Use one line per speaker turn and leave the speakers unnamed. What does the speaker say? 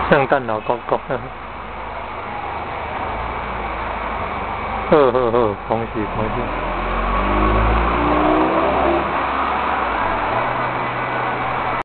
圣诞老公公，呵呵呵，恭喜恭喜！